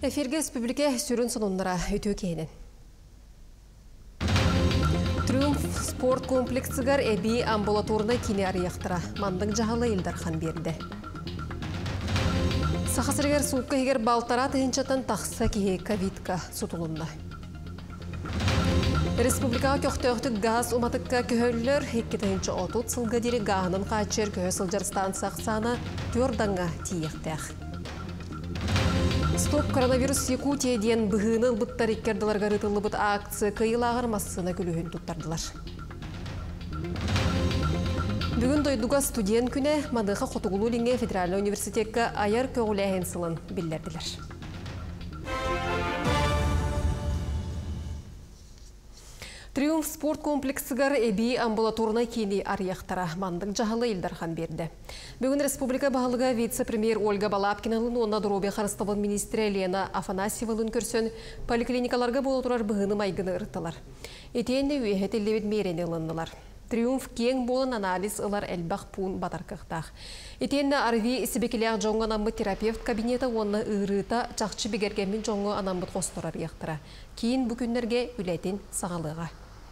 Эфирге республика сүрін сонундара өтө кейінен. Триумф спорт комплексігер әбей амбулаторына кене арияқтыра. Мандың жағалы Илдархан берді. Сақасыргер суыққа егер балтара тыгынчатан тақса кеге ковидка сутулунда. Республикаға көқтөқтік газ уматыққа көхөлілер 2-тыгынчы отут сылға дері ғағының қачер көхі сылжар станция саны түрданға тиектәқ. Стоп коронавирус Якутия ден бұғыныл бұттар еккерділарға рытылы бұт акция кайылағыр массына күлігін тұттардылар. Бүгін дойдуға студент күні мадыға қотығылу линге Федеральный университетке аяр көгіләйін сылын білдерділер. Триумф спорт комплексігер әбей амбулаторына кені арияқтара мандың жағылы Илдархан берді. Бүгін республика бағылыға вице-премьер Ольга Балапкиналын, онна дұробе қарыстығын министрі Лена Афанасьевалын көрсен поликлиникаларға бол тұрар бұғыны майгыны ұртталар. Етенне үйәхет елдебет мейрені ұлындылар. Триумф кең болын анализ ылар әлбақ пуын батарқықтақ. Етенне арви ісібекелеғ жоңғы анамбы терапевт кабинеті онна ұғырыта чақчы бігергенмен жоңғы анамбы қостырар яқтыра. Кейін бүкіндерге үләтін сағалыға.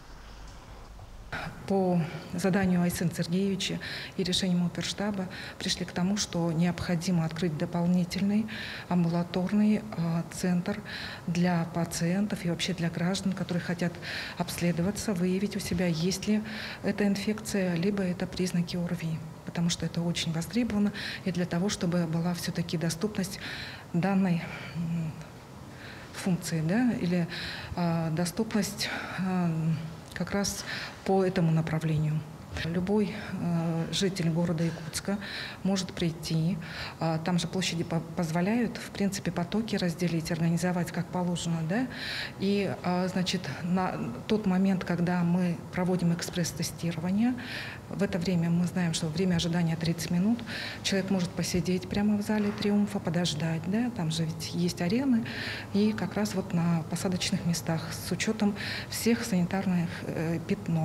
По заданию Айсена Сергеевича и решением оперштаба пришли к тому, что необходимо открыть дополнительный амбулаторный центр для пациентов и вообще для граждан, которые хотят обследоваться, выявить у себя, есть ли эта инфекция, либо это признаки ОРВИ. Потому что это очень востребовано, и для того, чтобы была все-таки доступность данной функции, да, или доступность как раз по этому направлению. Любой житель города Якутска может прийти. Там же площади позволяют, в принципе, потоки разделить, организовать как положено. Да? И, значит, на тот момент, когда мы проводим экспресс-тестирование, в это время мы знаем, что время ожидания 30 минут, человек может посидеть прямо в зале Триумфа, подождать. Да? Там же ведь есть арены. И как раз вот на посадочных местах с учетом всех санитарных норм.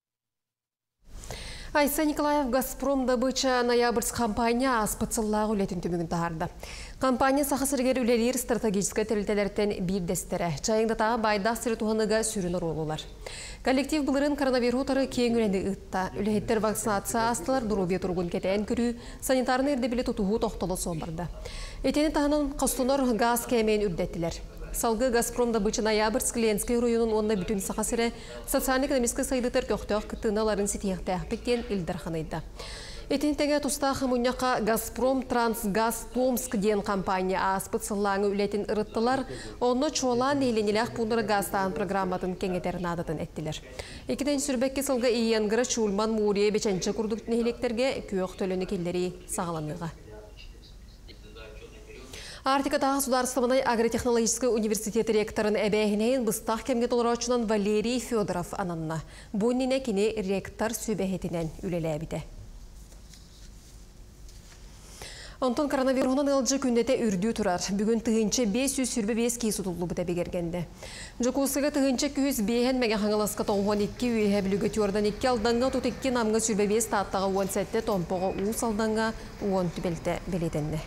Айса Николаев «Газпром» добыча ноябрьск компания аспыцыллағы үлетін түмігін тағарды. Компания сақасыргер үлелер стратегическай тәрілтелерден бір дәстері. Чайыңдатаға байдақ сірі туғаныға сүрінір олылар. Коллектив бұлырын коронавирутары кең үләнді ұтта. Үләйттер вакцинация астылар дұрубе тұрғын кетен күрі санитарын ердебілі тұтуғы тоқтылы соңбарды. Етені тағынан қостыныр газ кәмейін үрдеттілер. Салғы «Газпром» добыча ноябрьск Ленский районын онна бүтін сақасыры социально-экономический сайдытыр көқтіғ күттіналарын сетияқтақ біттен Илдарханайды. Етінтеге тұстағы мұняқа «Газпром» Трансгаз Томск ден компания аспыцыллаңы үлетін ұрыттылар, оны чолан еленеләқ пұныры газтаған программатын кеңетерін адатын әттілер. Екіден сүрбәкке сылғы иенгірі чулман мұрие беченші күрдіктін електерге күйіқ төліні келдері сағаланыға. Артикатағы Сударстыванай агротехнологический университет ректорын әбәйінейін бұстақ кемге толырачынан Валерий Федоров ананна. Бұнніне кене ректор сөбәхетінен үлелі әбіді. Онтон коронавирусынан ылжы күндете үрді тұрар. Бүгін тығынчы 505 кейс ұтылы бұта бегергенді. Жүкусыға тығынчы 205 мәге қаңыласқа тоңған 2 үйе білігі түрдан 2 алданға тұт 2 намғы сүрбе 5 таттағы 10 сәтті томпығы ұс алданға 10 түбелті белетенді.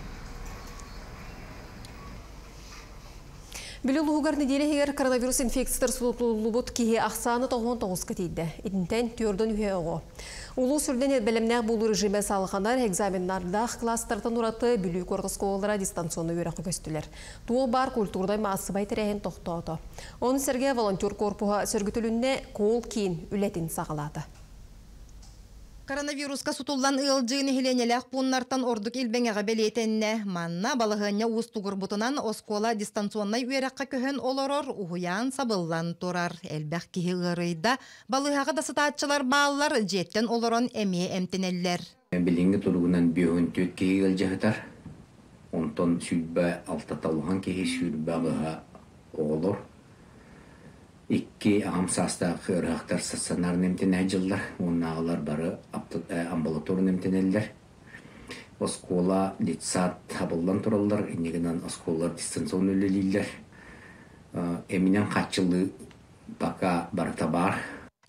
Білі луғығар неделі коронавирус инфекциятар сұлытылы бұт кейі ақсаны 99 кетейді. Идінтен түрдің үйе оғы. Улу сүрден бәлімнәқ болу режиме салғанар экзаменнардақ кластартан ұраты бүлі көрғыз қолыра дистанционы өріқі көстілер. Туы бар культурдай маасыбай тірәйін тоқты. Оны сәрге волонтер корпуға сөргітілінне қол кейін үлетін сағалады. Коронавируска сутуллан ылжыны хиленелек пуннартан ордук илбеңеге белетенне манна балыгыня устугур бутунан оскола дистанционный үйрәккә көһен олорор уһуян сабыллан турар элбәк киһи ырыйда балыгага да сатаатчылар бааллар жеттен олорон эме эмтенеллер. Билинге тургунан бүйөн төт киһи ылжыһатар. Онтон сүлбә алтаталган киһи сүлбәгә олор. Икки амсаста хырактар сассанар немтене жыллар, оннағылар бары амбулаторы немтенелер. Оскола детсат табылдан тураллар, инегінен осколар дистанцион өлелейлер. Эминен қатчылы бака барта бар.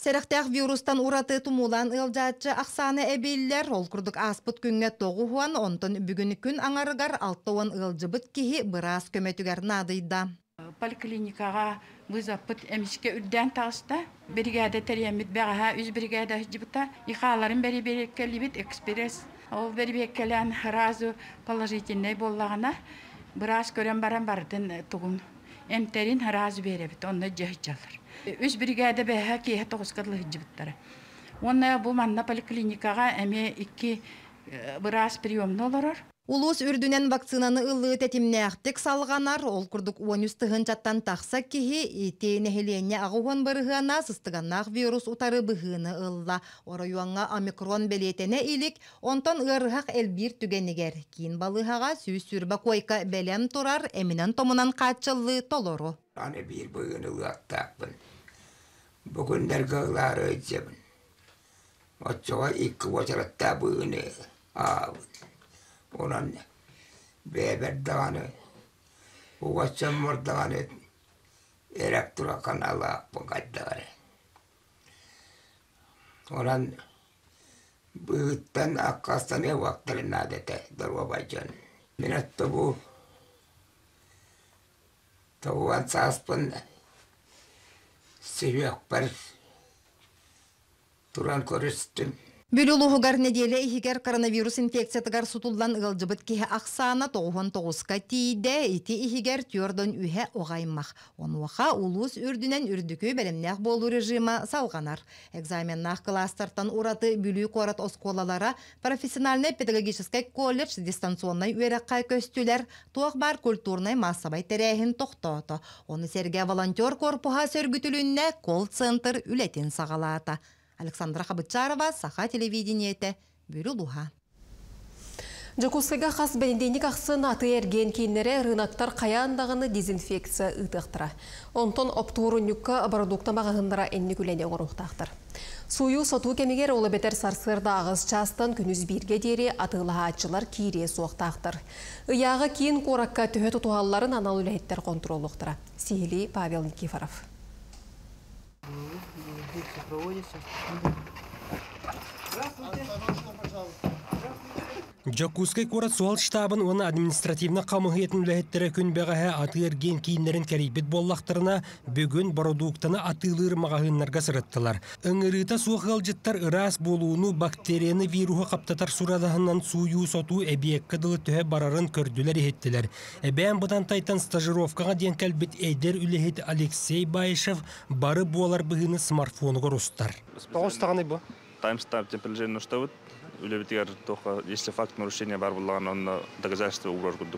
Серехтәк вирустан ураты тумулан ылжаатчы ақсаны әбейлер, ол күрдік аспыт күнге тоғы хуан, онтон бүгіні күн аңарыгар алтауан ылжыбыт кихи бұрас көметігер надыйда. Поликлиникаға вызаппыт әмішке үрден тағыста, бригада тәриямет бәғаға үз бригада жібіта, иқаларын бәрі кәлібет экспресс. Ол бәрі кәлән разу положительный боллағына, бұрас көрен баран бардың тұғын. Әмтерин разу бәребет, онны жайчалар. Үз бригада бәға кейі тоғызқадылы жібіттары. Онна бұл манна поликлиникаға әме 2 бұрас приемны оларыр. Улус үрдүнен вакцинаны ыллы тетимнәқтік салғанар, ол күрдік 13 тығын жаттан тақса кихи, итейіне хелене ағуған бұрғана сыстығаннақ вирус утары бұғыны ылла. Орайуанға омикрон белетене илік, онтан ұрғақ әлбір түгенігер. Кейін балығаға сүйіс сүрбі койка бәлем тұрар, әмінен томынан қатчылы толору. Аны бір бұғыны ұлақтақпын. Бүгіндер ғылары өтсебін. Отчоға 2 очаратта бұғыны ağabın. Onun beber dağını, uğaçamur dağını, erek durakan Allah bu kadar. Onun büyükten akkastan ev vaktilerine adete durvabacan. Minat bu tavuğun saspın seviyek bir duran korustum. Бүлілуғығар неделе ихигер коронавирус инфекциятығар сутулдан ығылжыбыт кеhe ақсана 99-ка тейде, ити ихигер түйордон үйе оғаймақ. Онуаға улус үрдінен үрдікі бәлімнәқ болу режима салғанар. Экзаменнақ кластартан ураты бүлі қорат осколалара профессиональный педагогический колледж дистанционный үйераққа көстілер туақ бар культурный массабай тәрәхін тоқтауты. Оны серге волонтер корпуға сөргітілінне колл-центр үлетін сағалата. Александра Хабычарова, Саха телевидениеті, Бүрілуға. Жакускайга қас бәліндейник ақсын аты әрген кейінлері рынақтар қаяндағыны дезинфекция ұтықтыра. Онтон оптуырынюкка продуктамағығындыра әнні күлене ғырықтақтыр. Суyu соту кемегер олы бетер сарсырда ағыз частан күніз бірге дері атылыға атчылар кейре суақтақтыр. Ыяғы кейін қоракка түйе тұтуғаларын анал үләйттер контролуқтыра. Сейли Павел Никифоров. Жакускай корат суал штабын оны административна қамығетін үләйттері күн бәғаға аты ерген кейінлерін кәрейбет боллақтарына бүгін продуктаны атылыр мағағынларға сырыттылар. Үңіріта суғал жыттар ырас болуыны бактерияны вируға қаптатар сұрадағынан сую соту әбиеккі дылы түхе барарын көрділер ехеттілер. Әбән бұдан тайтан стажировкаға ден кәлбет әйдер үләйт Алексей Байышев бары болар бұғыны смартфонуға рустар. Таймстамп температуры что улебитигер только если факт нарушения бар булган, он доказательство убрар кудук.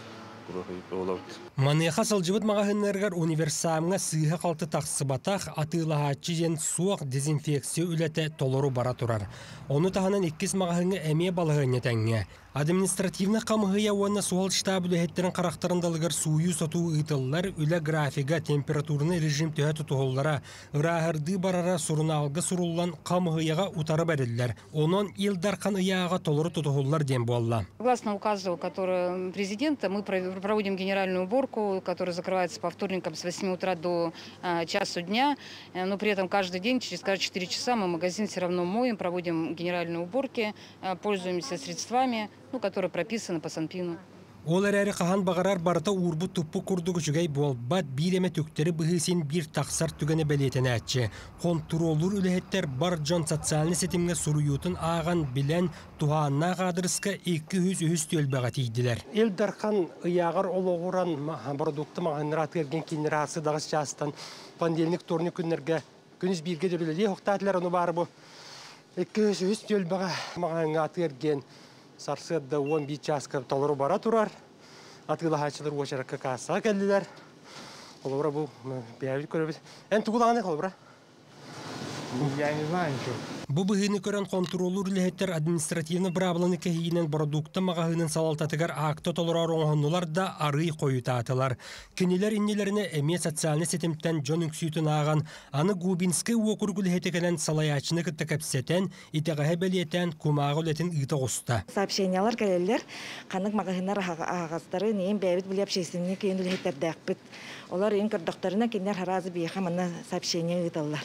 Манеха салжыбыт мағағынларғар универсамға сыйға қалты тақсыбатақ атылағатчы жен суақ дезинфекция үләті толору бара тұрар. Оны тағынан 2 мағағыңы әме балығыне тәңе. Административна қамығыя уанна суал штаб үләхеттерін қарақтарындалығар сую соту ұйтылылар үлі графига температурны режим түйә тұтуғылара ұрағырды барара сұрына алғы сұрулан қамығыяға ұтары бәрілілер. Онын илдарқан ұяға толыры тұтуғылар ден болла. Согласно указу, который президента, мы проводим генеральную уборку, которая закрывается по вторникам с 8 утра до часу дня. Но при этом каждый день, через каждые 4 часа мы магазин все равно моем, проводим генеральные уборки, пользуемся средствами, которые прописаны по Санпину. Олар әрі қахан бағарар барыта урбу тұппы күрдігі жүгей болбат биреме төктері бұғысын бір тақсар түгені бәлетені әтші. Контроллur үліхеттер бар жон социалны сетімге сұруютын аған білен туғанна қадырысқа 200 төлбәға тейділер. Елдарқан ұяғыр олығыран продукты мағаныр атырген кейінер асы дағыз частан пандемик торны күнерге күніз бірге дөрілі оқтатылар оны бар бұ. 200 төлбәға мағанға атырген Сарсыдда 11 часка толыру бара тұрар. Атылағачылар өшіріккі қаса кәлділер. Олыбыра бұл бәйбіл көребіз. Ән тұғылағаны қолыбыра? Я не знаю ничего. Бұл бұғыны көрін контроллur үліхеттер административны брабыланы кәйінен продукты мағағының салалтатығар акты толырар оңғынылар да ары қойытатылар. Кенелер иннелеріне әме социалны сетімттен жон үксүйтін аған, аны Губинскі округ үліхетекелен салаячыны күтті кәпсетен, итеғаға бәлетен кумағы үлетін ұйты ғұста. Сообщениялар кәлелер, қанық мағағынар ағастары нейін бәйбіт білеп шейсініне кейін үліхеттер дәқпіт. Олар ең көрдіқтеріне кенер харазы бейқа мұны сообщения ұйталар.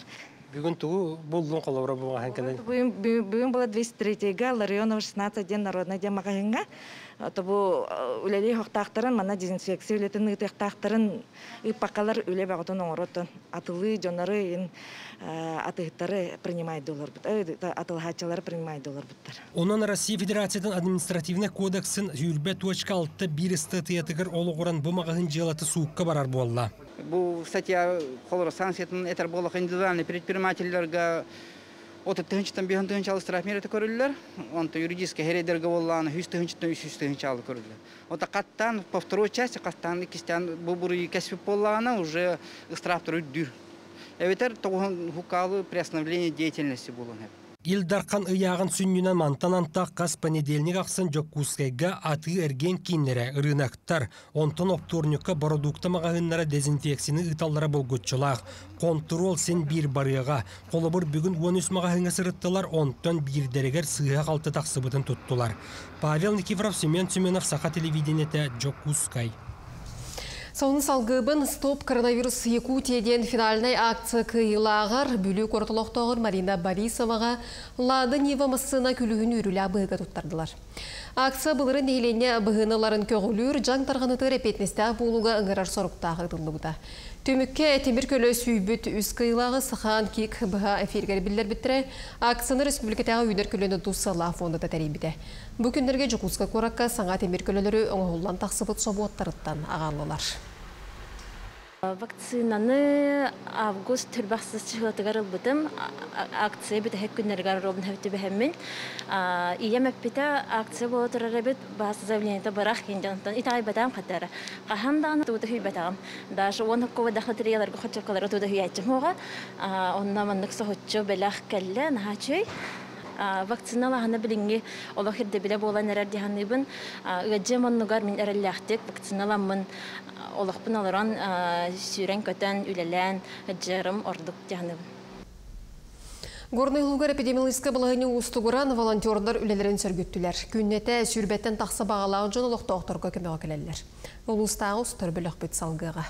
Бүгін туы болдың қолауыра болған кәден. Бүгін была 203-га Ларионова 16 ден народная демагагынга. Тобу үлелей хоқтақтарын, мана дезинфекция үлетін ұйтықтақтарын ұйпақалар үле бағытын оңыротын. Атылы, жонары, атығыттары принимайды олар бұд. Атылғачалары принимайды олар бұдтар. Онан Россия Федерациядан административный кодексын үйілбе точка 6-1 статиятығыр олығыран бұмағығын желаты суыққа барар болла. Бұл статья қолыры санкциятын әтір болық индивидуальный предпринимательдерге оты тыгынчыттан бейін тыгынчалы штрафмереті көрілілер. Онты юридический хередерге болланы 100 тыгынчыттан 300 тыгынчалы көрілілер. Ота қаттан, по второй части, қаттан кистян бұбыры кәсіп болланы уже штрафтыр үддір. Әветер тоғын хукалы приостановление деятельности болуын. Илдарқан ыяғын сүннінен мантан-антақ қас понедельник ақсын Жоккускайға аты әрген кейнері рынақтар. Онтын опторнюкка продукты мағағынлары дезинфекцияны ұталары болғытшылақ. Контрол сен бір барыға. Қолыбыр бүгін 13 мағағыңа сырыттылар, онтын бір дәрігер сыға қалты тақсыбытын тұттылар. Павел Никифоров, Семен Семенов, Саха телевидениеті, Жоккускай. Соны салгыбын «Стоп коронавирус Якутияден» финальной акция кыйлағыр бүлі қортылықтағыр Марина Борисоваға лады нева массына күлігін үрілі бұғыға тұттардылар. Акция бұлырын дейлене бұғыналарын көгілір жаң тарғаныты репетместі болуға ыңғырар сорықтағы ұтылығыда. Төмікке темір көлі сүйбіт үз кыйлағы сыған кек бұға эфиргер білдер біттірі акцияны республикатағы үйдер көліні дұсала фонды да тәрейбіді. Бұл күндерге Жокуска қораққа саңа темір көлілері оңғылан тақсыбыт собуаттарыттан ағалылар. Вакцинаны август түрбақсыз чығылтығар ұлбытым. Акция біті әк күннергар робын әвті бәхіммен. Ием әппеті акция болы тұрар әбет бағасы заявленеті барақ кенденттен. Итағай бәтағым қаттары. Қахандағын туыды хүй бәтағым. Даже оны қова дақлы тірелергі құтчықалары туыды хүй әйтчім оға. Онна маннық соғытчы бәләқ кәлі нағачой. Вакциналағаны білінге олық ерді біле болан әрәр дегенібін. Үгәджем оннығар мен әрәлләқтек вакциналамын. Олықпын алыран сүйрен көтен, үлелән, жарым ордық дегенібін. Горный лугар эпидемиологическа балағыны ұстығыран волонтердар үлелерін сөргіттілер. Күннеті сүрбеттен тақсы бағалағын жон олық тоқтырға көмеға келелер. Ол ұстағы ұстыр білік бүт салғыға.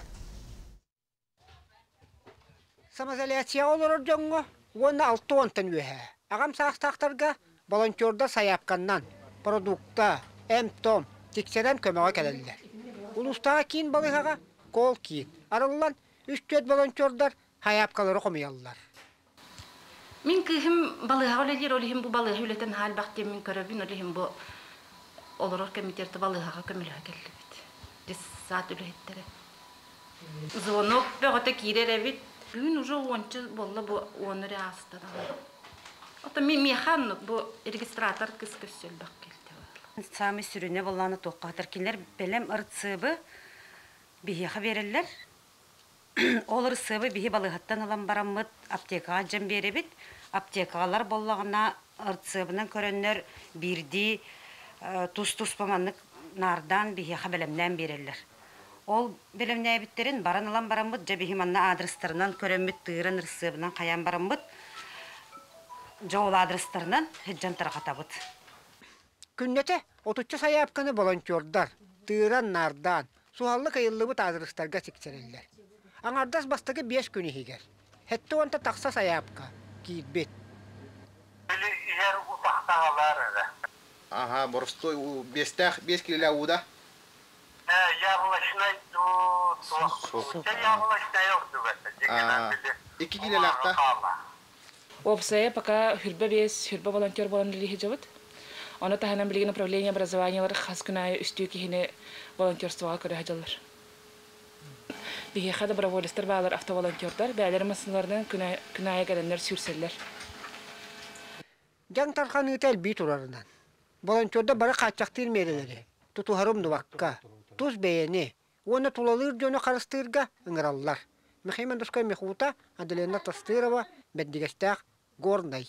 Самозоляция олырыр жоңғы, оны 6-10 өйі. Ағам сақтақтарға волонтерда саяпқаннан, продукта, әм-том, тексерен көмеға келелер. Улустаға кейін балығаға кол кейін. Арылан 3-4 волонтердар хаяпқалары қомиялылар. Мен күйім балыға оледер, олейім бұл балыға үлетін хал бақтен мен көрібін, олейім бұл олырыр комитеті балығаға көміліға келді бет. 10 саат үлеттері. Звонок бәғыта кейрер әбет. Бүгін уже 10 болы бұл оны рәастадан. Ота мен механық бұл регистратор кіс-көссел бақ келді. Сами сүріне боланы тоққатыр келер білім ұртсыбы бейеға берілер. Ол ұртсыбы бейе балығаттан алан барамыд аптекаға жан беребет. Аптекалар болағына ұртсыбынан көрінер бірді тұс-тұс баманық нардан бейеға білімнен берілер. Ол білімне әбіттерін баран алан барамыд жа бейе манна адрестарынан көрінмет тұйран ұртсыбынан қаян барамыд жауыл адрестарынан хеджан тарқатабыд. Күннете 30 саяпқаны волонтердар, тыыран нардан, суаллы кайыллыбы тазырыстарға сексерелер. Аңардас бастығы 5 күні хигер. Хетті онта тақса саяпқа, кейтбет. Білі үйер ұтақта алар әрі. Ага, борстой 5 килілі ұуда? Яғылашынай яғылашынай оқты бәтті. 2 килілі ақта? Опсая пока хүрбә волонтер болан лихи жабыт. Оны таханан билген управление образованиялары хас күнайы үстүү кихине волонтерствоға көрі хажалар. Бихеха доброволецтер бағалар автоволонтердар, бәлер масылардан күнайы кәденлер сүрселер. Жаң тархан үтәл бит урарынан. Волонтерда бары қатчақтыр мерелері. Тутухарым нуваққа, туз бәйені, оны тулалыр жөні қарыстырға ыңыраллар. Мехеймен дұскай мехута Аделена Тастырова бәддігестәқ горнай.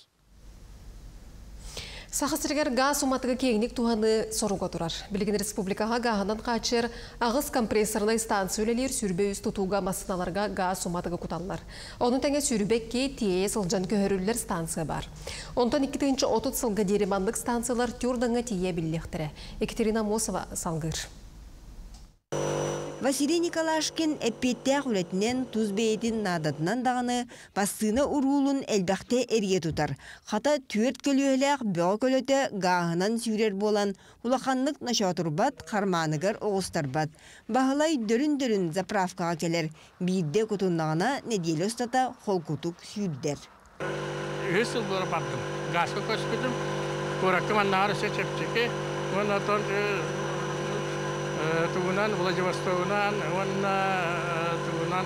Сақысыргер газ уматыға кеңнік туғаны соруға тұрар. Білген республикаға ғағынан қачыр ағыз компрессорный станция өлелер сүрбе үз тұтуға масыналарға газ уматыға құталылар. Оның тәңе сүрбекке тие сылжан көхірілер станция бар. Онтан 2-30 сылға деремандық станциялар түрдіңі тие біллектірі. Екатерина Мосова салғыр. Василий Николашкин эппеттәк үлетінен туз бейетін надатынан дағыны бассына урулун әлбәқте әрге тұтар. Хата түрт көліөләк бөғі көліті ғағынан сүйрер болан улақанлық нашатурбат қарманығар оғыстарбат. Бағылай дөрін-дөрін заправкаға келер. Бейді күтіннағына неделі ұстата холкутук сүйдер. Үз ұлдары бардым. Ғасқы көспедім. Көрәктім аннағары сечепчеке. Оны отон тугунан, Владивостокунан, онна тугунан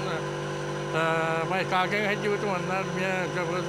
Байкалген хәдиутым, оннар мен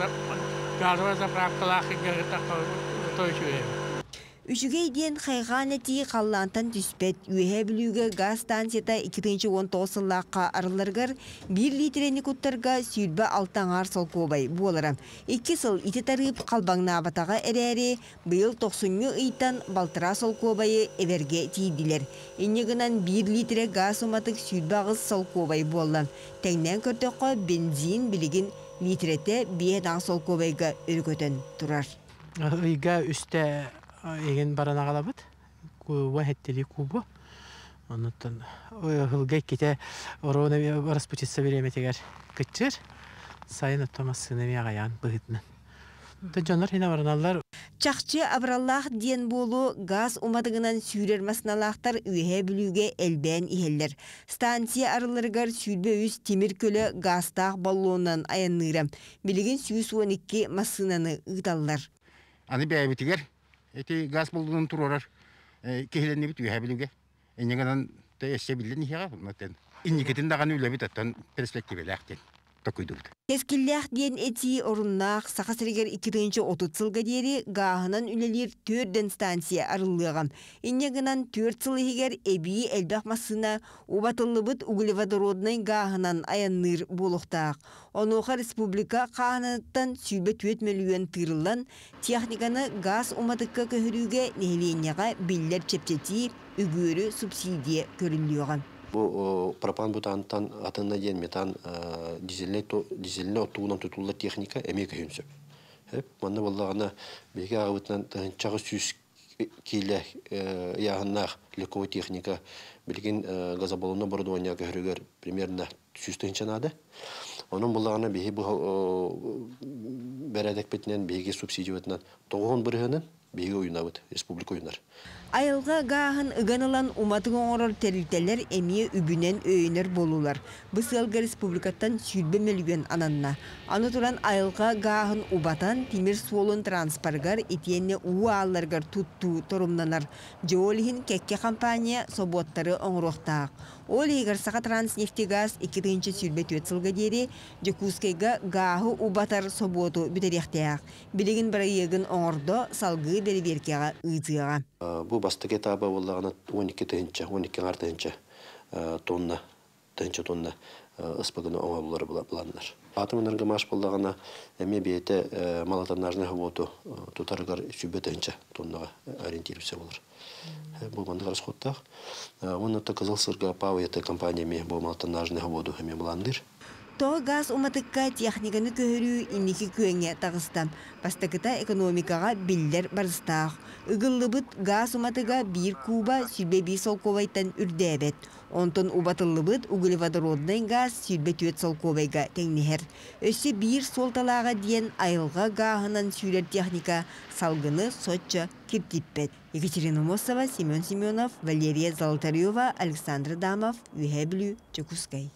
газовый заправкалах гәргәтә тойчуем. Үшігей ден қайған әті қаллантан түспет, үйе білуге газ станцията 2019 лаққа арыларғар 1 литрені күттарға сүйілбі алтаңар сол көбай болырам. 2 сыл ити тарып қалбаңна абатаға әрәрі, бұйыл 90 ұйтан балтыра сол көбайы әверге тейділер. Енегінен 1 литре газ уматық сүйілбі ағыз сол көбай болам. Тәңнен көртіққа бензин білігін литрете бейедан сол көбайға үргөтен тұрар. Үйге үсті еген барана қалабыд, көуі әттелі көбі. Онықтан ғылғай кете орауына распутица береметегер күтчір, сайын оттамасыны меғаян бұғытынан. Жонлар хина бараналар. Чақчы абраллах ден болу газ умадығынан сүйрер масыналақтар үйе білуге әлбән ихеллер. Станция арылырғар сүйрбе үз темір көлі газтақ баллонынан аяннырам. Білеген 112 масынаны ұйталылар. Аны бәйбетігер. Эти газ болдудан турарар. Кехиленне бит үйе білуге. Энегенан тәйессе білден ихеға. Инникетін даған үйләбет аттан перспективелі әқтен. Кескілләқ ден әти орыннақ сақасыргер 2-30 сылға дері ғағынан үлелер 4 станция арылығам. Иннегінан 4 сылы егер әбі әлбәқ масына убатылыбыт углеводороднай ғағынан аянныр болуқтақ. Онуға республика қағанаттан сүйбе 4 миллион тырылан техниканы газ уматыққа көхіріге нәйленеға биллер чепчети үгөрі субсидия көріліған. Bu propan butantan atında diyen metan dizeline otuğundan tutulur teknika emek hünsüp. Hep bana vallahi belki ağıttan çağı süs kile yağınlar lekoy teknika bilgin gazabalona bordonya görüyor примерно süsten çanadı. Onun vallahi belki bu beredek betinen belki subsidiyadan doğun birinin belki oyunavut respublika oyunlar. Ayılға ғағын ұғанылан уматың оңырыр тәрілтелер әмие үбінен өйінер болулар. Бұсылғы республикаттан сүйілбе миллион ананна. Аны тұран айылға ғағын убатан темір суолын транспаргар етенне уалларгар тутту тұрымнанар. Жолихин кәкке компания соботтары оңырықтақ. Ол егер сақа транснефтегаз 2-ші сүйілбе 4 сылға дері Жекускайға ғағы убатар соботу бүтеректеяқ. Білігін бір егін оңырды салғы бері беркеға ұйтыға. Bu bastık etabı vallahi 12 artınca tonna ıspagını oğulları bulanlar. Atımların maaş buldağına mebiyete malatanlarına havotu tutargar sübetence tonnaga oриентироваться olur. Bu bandıgar skottaq. Onu da Kızıl Sırga Paviyete kompaniyemi bu malatanlarına havotu hem bulandır. То газ уматыкка техниканы көрүү инники көңе тагыстам. Бастакыта экономикага биллер барыстақ. Ыгыллыбыт газ уматыга 1 куба сүлбе 5 солковайтан үрдәбет. Онтон убатыллыбыт углеводородный газ сүлбе 4 солковайга теңнехер. Өсі 1 солталаға дейін айылға гағынан сүйрер техника салгыны сотча киртиппет. Екатерина Мосова, Семен Семенов, Валерия Золотарева, Александр Дамов, Вихеблю, Чекускай.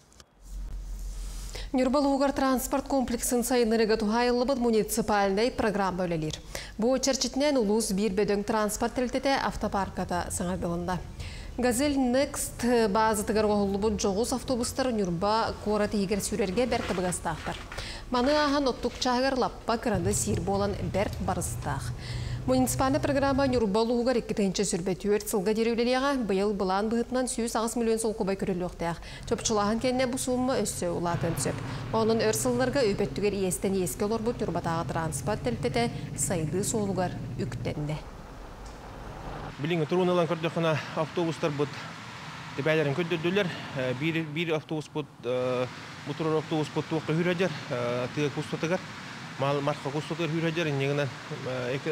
Нюрбалугар транспорт комплексін сайынырыға тухайылыбыд муниципальный программа өлелер. Бұ черчетінен улус бір бөдің транспорт тілтеті автопарката сыңардылында. Газель Next базы тығыр оғылыбыд жоғыз автобустар Нюрба қораты егер сүрерге бәрті бұғастақтар. Маны аған оттық чағыр лаппа кырады сир болан бәрт барыстақ. Муниципальный программа Нюрбалугар 2-ші сүрбе 4 сылға дереулелеға бұйыл бұлан бұғытынан 100 миллион сол көбай көріліқтіяқ. Чөпчілаған кенне бұл сумма өссі ұлатын сөп. Оның өр сылларға өбеттігер иестен еске олар бұд Нюрбатағы транспорт тәлтеті сайды солуғар үктенді. Біліңі тұрғынылан көрдіқына автобустар бұд тепәлерін көддірділер. Bir автобус бұд, мұтырыр автобус бұд туаққа хүрәдер, тыға күстатығар. Марқа кустотыр хүрәдер, негінен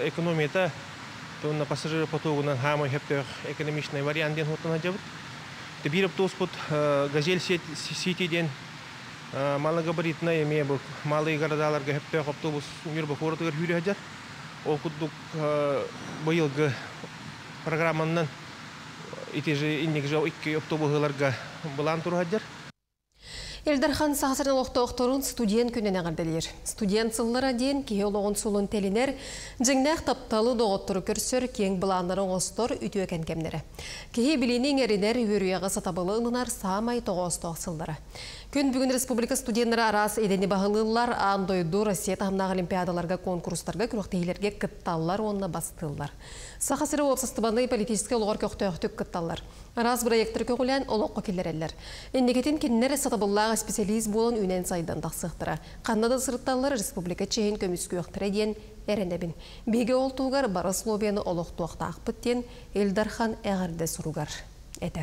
экономията, тонна пассажир потогынан хамай хептер экономичный вариант ден хотын хажабыт. Теперь автобус газель сетиден малогабаритная имея был малые города гэппэх автобус мир бахоротыгар хүрәҗәр. Ол кудук быелгы программаннан итеже иннеге 2 автобусларга булан турһаҗар. Элдархан сахасырын оқтоқторын студент күніне ғарделер. Студент сыллара ден кейолоғын сұлын телінер, жыңнақ тапталы доғыттыры көрсір кең бұланларын ғостор үті өкен кемнері. Кейі білінің әрінер өріяғы сатабылы ұнынар самай тоғыстоқ сыллара. Күн бүгін республика студенттері арас едені бағылылар андойду Россия тағымнағы олимпиадаларға конкурстарға күріқтейлерге кытталлар онына бастылар. Сахасыры опсыстыбаны политическі олғар көқтөқтік кытталлар. Арас проекттер көғілен олыққа келерелер. Иннекетін кеннер сатабыллаға специалист болын үнен сайдан тақсықтыра. Қаннады сұрытталар республика чейін көміскі өқтірі ден әрінебін. Беге ол туғар бары словияны олықтуақта ақпыттен Элдархан әғірді сұруғар. Әтер.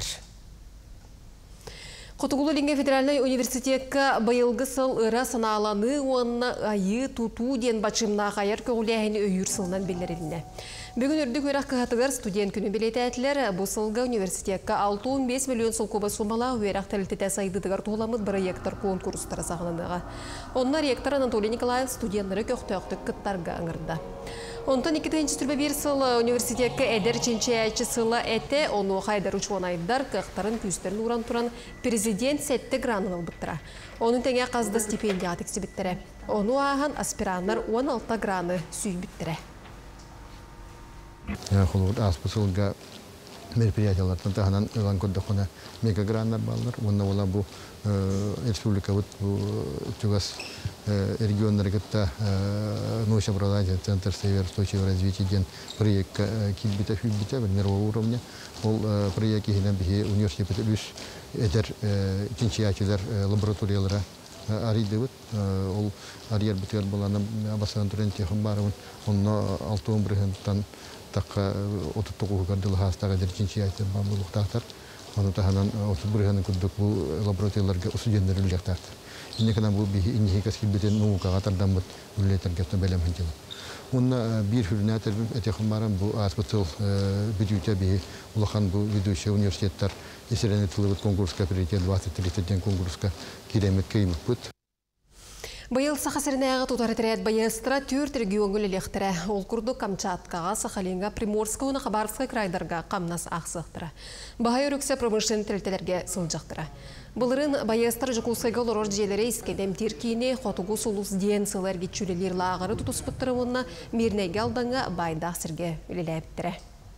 Құтығылы Линге федеральный университетка байылғы сыл ұра саналаны онына айы туту ден бачымна қайыр көғіләйіні өйір сылынан белдеріліне. Бүгін үрді көрақ қығатығар студент күні білеті әтілер бұл сылға университетка 6-15 миллион сыл көбі сумала өйрақ тәлітеті сайдыдығар туғыламыд проекттар конкурстары сағынындыға. Онына ректор Анатолий Николаев студенттері көқтөқтік кыттарға аңырды. Онтан 2-1 сыл университетка әдер ченчәйчі сылы әті, оны қайдар ұчуан айдар қықтарын күстерін уран тұран президент сәтті гранын бұттыра. Оның тәңе қазды стипендия атексе біттірі. Оны ағын аспиранлар 16 граны сүй біттірі. Холод аспысылга мероприятиялардан таханан ылан көрдөхөне мегаграннар балдар. Онна ола бу республика вот чугас регионнарга научно образовательный центр северо-восточного развития ден проект килбита филбита мирового уровня. Ол проект генем бихе университет битүш этер чинчиячылар лабораториялары аридыбыт. Ол арияр битер буланы абасан турен техим барыбын. Онна 6 бригадтан такка отуттугу гардыл хастага дерчинчиячылар бамбулуктактар. Оны таханан 30 бригадын күддүк бу лабораторияларга усудендерилдектар. Инекадан бу бихи иннехикас килбитен нуукага тардан бут үллетерге белем ханчыл. Онна бир хүрнәтер этехим барам бу аспытыл бюджет бихи улахан бу ведущий университеттер исеренетилбит конкурска приоритет 23 конкурска киремет кеймит бут. Байыл сахасырынаяғы тұтарытырет байыстыра түр регионгүлі лектірі. Ол күрді Камчаткаға, Сахалинға, Приморска, оны Хабаровска крайдарға қамнас ақсықтыра. Бағай өріксе промышленн тірілтелерге сылжақтыра. Бұлырын байыстыр жүкулсайға олар желері ескедем теркейіне қотуғы сұлыс ден сыларги чүрелер лағыры тұтыспыттыры онына мернеге алдыңға байдақ сірге үлеләйіптірі.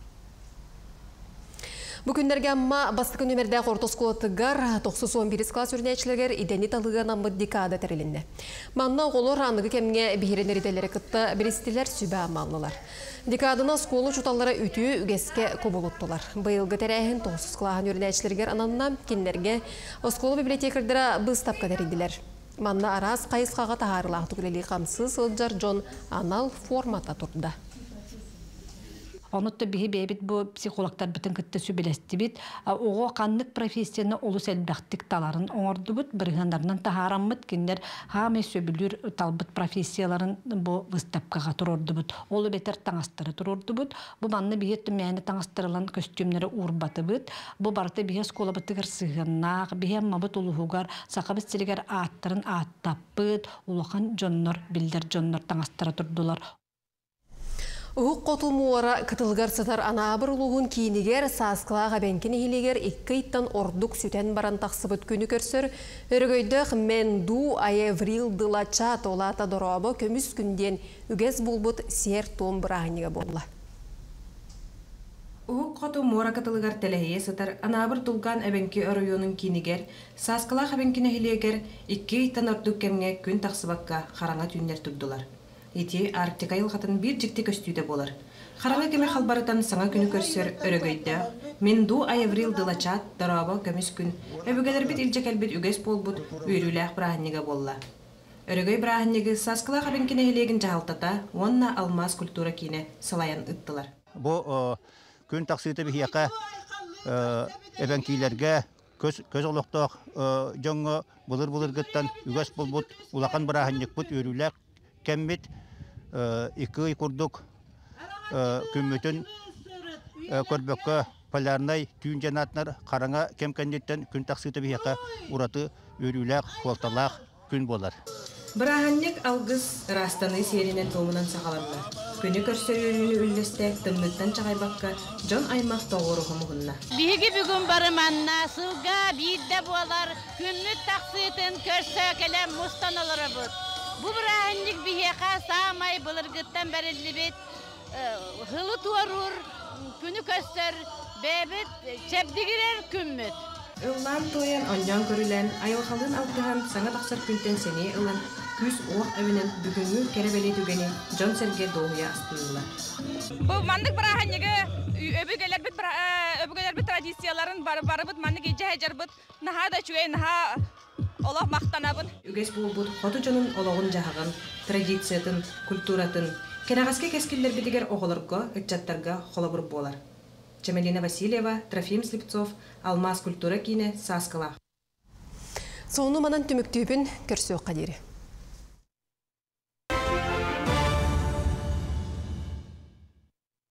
Бүгіндерге амма бастықы нөмірді қортос қолатығар 9-11 класс өрнәйшілергер идені талыған амбы декада тәрілінді. Манна оғылыр анығы кемге бейіренер иделері күтті білістілер сүбә амалылар. Декадына сколы чуталары үтіі үгеске көбіліттілар. Байылғы тәрәйін 9 клағын өрнәйшілергер ананына кенлерге сколы библиотекердері бұстапқа тәрілділер. Манна арас қайысқаға тағарылақ түгілелі қамсыз ұлджар Джон анал формата тұрды. Онутта биһи бэбит бу психологтар бүтүн кытта сүбелестибит. Ого каннык профессияны олус элбэхтик таларын оңордубут, бырыгандарынан тахараммыт киндер хами сөбүлүр талбыт профессияларын бу выставкага турордубут. Олу бетер таңастыры турордубут. Бу манны биһи түмәне таңастырылан костюмнары урбатыбыт. Бу барты биһи сколабытыгар сыгыннак, биһи мабыт улугугар сакабыт силигер аттарын аттаппыт, улахан жоннор билдер жоннор таңастыра турдулар. Уғық қотыл муара кытылғар сытар анабыр ұлығын кейінігер сасқылаға бәнкені хилегер 2 иттан ордук сүтен баран тақсыбыт күні көрсір. Өргөйдіқ менду аеврил дылача толата дорабы көміс күнден үгез бұлбыт сер том бірағынеге болла. Уғық қотыл муара кытылғар тәләйе сытар анабыр тұлған әбәнкі өргөйінің кейінігер сасқылаға бәнкені хилегер 2 иттан ордук кәмге күн тақсыбаққа қараңа түйіндер тұрдылар. Ити Арктика йылғатын бир жикти көстүйді болар. Қараңа кеме халбарытан саңа күні көрсер өрөгөйді. Менду аеврил дылачат, дараба көміс күн. Өбігелер бит илчек әлбет үгес болбут, үйріләқ бірағыннеге болла. Өрөгөй бірағыннеге сасқыла қабен кене елегін жағалтата, онна алмаз культура кейіне салаян ыттылар. Бұл күн тақсыйты бігеқі әбен кейлерге көз олықтық жоңы бұлыр гыттан үгес болбут, улақан бірағыннег бұт үйріләқ кәмбет 2 ай курдук күммөтін көрбөккө полярнай түйін жанатынар қараңа кем кәндеттен күн тақсыты бияқа ураты өрүләк, қолталақ күн болар. Бұрағаннек алғыз растаны серінен томынан сағаланна. Күні көрсер өрүні үллесте тымныттан чағайбаққа жон аймақ тоғырығы мұғынна. Бигі бүгін барыманна суға бейді болар күнні тақсытын көрсө келем мұстан олары бұд. Бұл бұрағаннек бияқа сағамай бұлырғыттан бәрілі бет ғылы туарur, күні көстер бәбіт чәбдігірер күммет. Ыллан тоян онжан көрілен, айылғалын алтыған саңа тақсар күнтен сене ылан күз оқ әвінен бүгінгі кәребелі түгені жон серге доғыя астынылар. Бұл мандық бірағанеге өбігелер біт традицияларын бары бұд, мандық ежі әжер бұд, наға да чүгей, наға олақ мақтана бұд. Үгес бұл бұд, қоты жонын олағын жағығын, традициятын, культуратын, кенағаске кескілдер бітігер оғылырға, үтчаттарға қолабыр болар. Чемелина Васильева, Трофим Слепцов, Алмаз культура кине, Саскала. Соны манан түміктүйбін көрсі оқа дейірі.